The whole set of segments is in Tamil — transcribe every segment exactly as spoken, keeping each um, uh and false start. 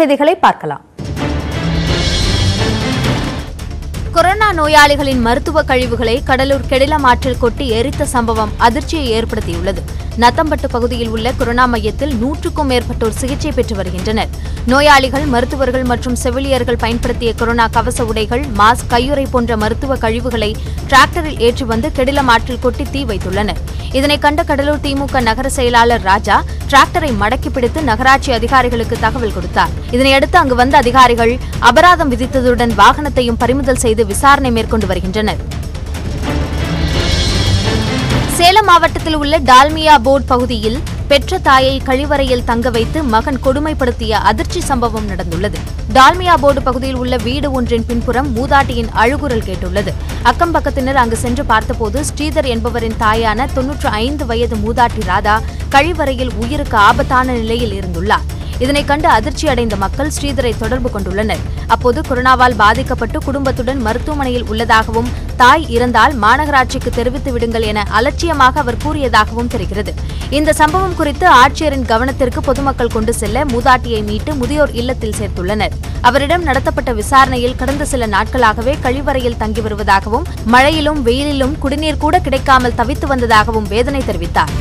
செய்திகளை பார்க்கலாம். கொரோனா நோயாளிகளின் மருத்துவ கழிவுகளை கடலூர் கெடிலம் ஆற்றில் கொட்டி எரித்த சம்பவம் அதிர்ச்சியை ஏற்படுத்தியுள்ளது. நத்தம்பட்டு பகுதியில் உள்ள கொரோனா மையத்தில் நூற்றுக்கும் மேற்பட்டோர் சிகிச்சை பெற்று வருகின்றனர். நோயாளிகள், மருத்துவர்கள் மற்றும் செவிலியர்கள் பயன்படுத்திய கொரோனா கவச உடைகள், மாஸ்க், கையுறை போன்ற மருத்துவ கழிவுகளை டிராக்டரில் ஏற்றி வந்து கெடிலம் ஆற்றில் கொட்டி தீ வைத்துள்ளனர். இதனை கண்ட கடலூர் திமுக நகர செயலாளர் ராஜா டிராக்டரை மடக்கி பிடித்து நகராட்சி அதிகாரிகளுக்கு தகவல் கொடுத்தார். இதனையடுத்து அங்கு வந்த அதிகாரிகள் அபராதம் விதித்ததுடன் வாகனத்தையும் பறிமுதல் செய்து விசாரணை மேற்கொண்டு வருகின்றனர். சேலம் மாவட்டத்தில் உள்ள டால்மியா போர்டு பகுதியில் பெற்ற தாயை கழிவறையில் தங்க வைத்து மகன் கொடுமைப்படுத்திய அதிர்ச்சி சம்பவம் நடந்துள்ளது. டால்மியா போர்டு பகுதியில் உள்ள வீடு ஒன்றின் பின்புறம் மூதாட்டியின் அழுகுரல் கேட்டுள்ளது. அக்கம் பக்கத்தினர் அங்கு சென்று பார்த்தபோது ஸ்ரீதர் என்பவரின் தாயான தொன்னூற்று ஐந்து வயது மூதாட்டி ராதா கழிவறையில் உயிருக்கு ஆபத்தான நிலையில் இருந்துள்ளார். இதனை கண்டு அதிர்ச்சி அடைந்த மக்கள் ஸ்ரீதரை தொடர்பு கொண்டுள்ளனர். அப்போது கொரோனாவால் பாதிக்கப்பட்டு குடும்பத்துடன் மருத்துவமனையில் உள்ளதாகவும், தாய் இறந்தால் மாநகராட்சிக்கு தெரிவித்து விடுங்கள் என அலட்சியமாக அவர் கூறியதாகவும் தெரிகிறது. இந்த சம்பவம் குறித்து ஆட்சியரின் கவனத்திற்கு பொதுமக்கள் கொண்டு செல்ல மூதாட்டியை மீட்டு முதியோர் இல்லத்தில் சேர்த்துள்ளனர். அவரிடம் நடத்தப்பட்ட விசாரணையில் கடந்த சில நாட்களாகவே கழிவறையில் தங்கி வருவதாகவும், மழையிலும் வெயிலிலும் குடிநீர் கூட கிடைக்காமல் தவித்து வந்ததாகவும் வேதனை தெரிவித்தார்.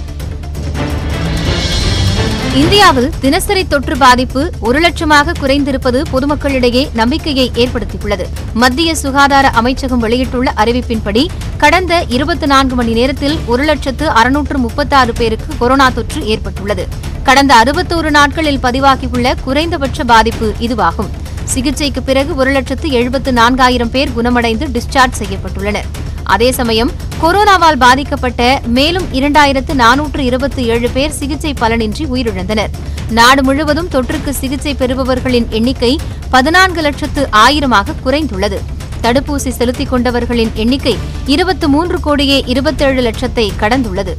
இந்தியாவில் தினசரி தொற்று பாதிப்பு ஒரு லட்சமாக குறைந்திருப்பது பொதுமக்களிடையே நம்பிக்கையை ஏற்படுத்தியுள்ளது. மத்திய சுகாதார அமைச்சகம் வெளியிட்டுள்ள அறிவிப்பின்படி கடந்த இருபத்தி நான்கு மணி நேரத்தில் ஒரு லட்சத்து அறுநூற்று முப்பத்தாறு பேருக்கு கொரோனா தொற்று ஏற்பட்டுள்ளது. கடந்த அறுபத்தோரு நாட்களில் பதிவாகியுள்ள குறைந்தபட்ச பாதிப்பு இதுவாகும். சிகிச்சைக்கு பிறகு ஒரு லட்சத்து எழுபத்து நான்காயிரம் பேர் குணமடைந்து டிஸ்சார்ஜ் செய்யப்பட்டுள்ளனர். அதே சமயம் கொரோனாவால் பாதிக்கப்பட்ட மேலும் இரண்டாயிரத்து நானூற்று இருபத்தி ஏழு பேர் சிகிச்சை பலனின்றி உயிரிழந்தனர். நாடு முழுவதும் தொற்றுக்கு சிகிச்சை பெறுபவர்களின் எண்ணிக்கை பதினான்கு லட்சத்து ஆயிரமாக குறைந்துள்ளது. தடுப்பூசி செலுத்திக் கொண்டவர்களின் எண்ணிக்கை இருபத்தி மூன்று கோடியே இருபத்தேழு லட்சத்தை கடந்துள்ளது.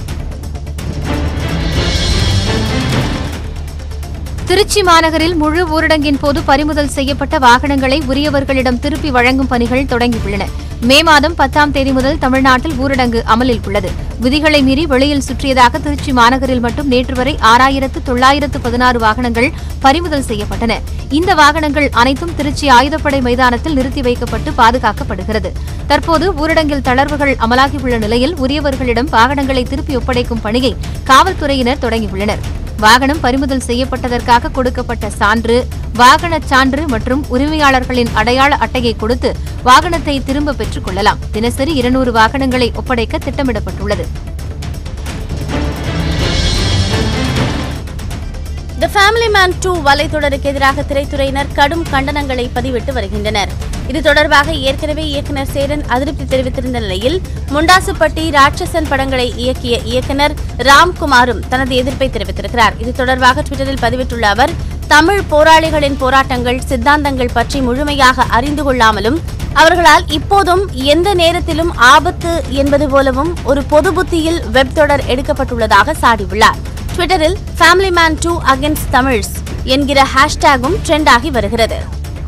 திருச்சி மாநகரில் முழு ஊரடங்கின் போது பறிமுதல் செய்யப்பட்ட வாகனங்களை உரியவர்களிடம் திருப்பி வழங்கும் பணிகள் தொடங்கியுள்ளன. மே மாதம் பத்தாம் தேதி முதல் தமிழ்நாட்டில் ஊரடங்கு அமலில் உள்ளது. விதிகளை மீறி வெளியில் சுற்றியதாக திருச்சி மாநகரில் மட்டும் நேற்று வரை ஆறாயிரத்து தொள்ளாயிரத்து பதினாறு வாகனங்கள் பறிமுதல் செய்யப்பட்டன. இந்த வாகனங்கள் அனைத்தும் திருச்சி ஆயுதப்படை மைதானத்தில் நிறுத்தி வைக்கப்பட்டு பாதுகாக்கப்படுகிறது. தற்போது ஊரடங்கில் தளர்வுகள் அமலாகியுள்ள நிலையில் உரியவர்களிடம் வாகனங்களை திருப்பி ஒப்படைக்கும் பணியை காவல்துறையினர் தொடங்கியுள்ளனர். வாகனம் பறிமுதல் செய்யப்பட்டதற்காக கொடுக்கப்பட்ட சான்று, வாகனச் சான்று மற்றும் உரிமையாளர்களின் அடையாள அட்டையை கொடுத்து வாகனத்தை திரும்ப பெற்றுக் கொள்ளலாம். தினசரி இருநூறு வாகனங்களை ஒப்படைக்க திட்டமிடப்பட்டுள்ளது. தி ஃபேமிலி மேன் டூ வலைத்தொடருக்கு எதிராக திரைத்துறையினர் கடும் கண்டனங்களை பதிவிட்டு வருகின்றனர். இது தொடர்பாக ஏற்கனவே இயக்குநர் சேரன் அதிருப்தி தெரிவித்திருந்த நிலையில் முண்டாசுப்பட்டி, ராட்சசன் படங்களை இயக்கிய இயக்குநர் ராம்குமாரும் தனது எதிர்ப்பை தெரிவித்திருக்கிறார். இது தொடர்பாக ட்விட்டரில் பதிவிட்டுள்ள அவர், தமிழ் போராளிகளின் போராட்டங்கள், சித்தாந்தங்கள் பற்றி முழுமையாக அறிந்து கொள்ளாமலும் அவர்களால் இப்போதும் எந்த நேரத்திலும் ஆபத்து என்பது போலவும் ஒரு பொது புத்தியில் வெப் தொடர் எடுக்கப்பட்டுள்ளதாக சாடியுள்ளார். ட்விட்டரில் family man two against Tamils என்கிற ஹேஷ்டேகும் ட்ரெண்ட் ஆகி வருகிறது.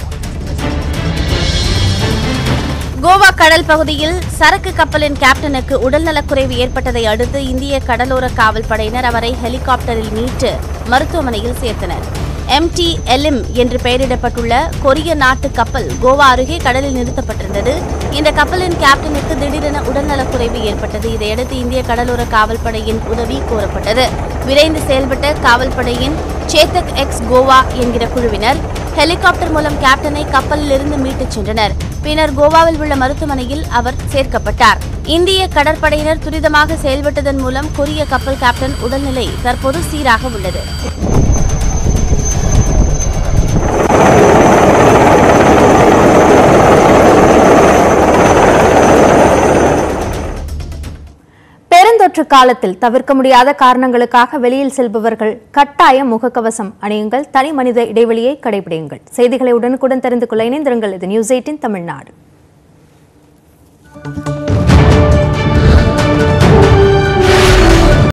கோவா கடல் பகுதியில் சரக்கு கப்பலின் கேப்டனுக்கு உடல்நலக்குறைவு ஏற்பட்டதை அடுத்து இந்திய கடலோர காவல் படையினர் அவரை ஹெலிகாப்டரில் மீட்டு மருத்துவமனையில் சேர்த்தனர். எம் டி எலிம் என்று பெயரிடப்பட்டுள்ள கொரிய நாட்டு கப்பல் கோவா அருகே கடலில் நிறுத்தப்பட்டிருந்தது. இந்த கப்பலின் கேப்டனுக்கு திடீரென உடல்நலக்குறைவு ஏற்பட்டது. இதையடுத்து இந்திய கடலோர காவல்படையின் உதவி கோரப்பட்டது. விரைந்து செயல்பட்ட காவல்படையின் சேத்தக் எக்ஸ் கோவா என்கிற குழுவினர் ஹெலிகாப்டர் மூலம் கேப்டனை கப்பலில் இருந்து மீட்டுச் சென்றனர். பின்னர் கோவாவில் உள்ள மருத்துவமனையில் அவர் சேர்க்கப்பட்டார். இந்திய கடற்படையினர் துரிதமாக செயல்பட்டதன் மூலம் கொரிய கப்பல் கேப்டன் உடல்நிலை தற்போது சீராக உள்ளது. பெருந்தொற்று காலத்தில் தவிர்க்க முடியாத காரணங்களுக்காக வெளியில் செல்பவர்கள் கட்டாயம் முகக்கவசம் அணியுங்கள், தனி மனித இடைவெளியை கடைபிடியுங்கள். செய்திகளை உடனுக்குடன் தெரிந்து கொள்ள இணைந்திருங்கள். இது நியூஸ் எயிட்டீன் தமிழ்நாடு.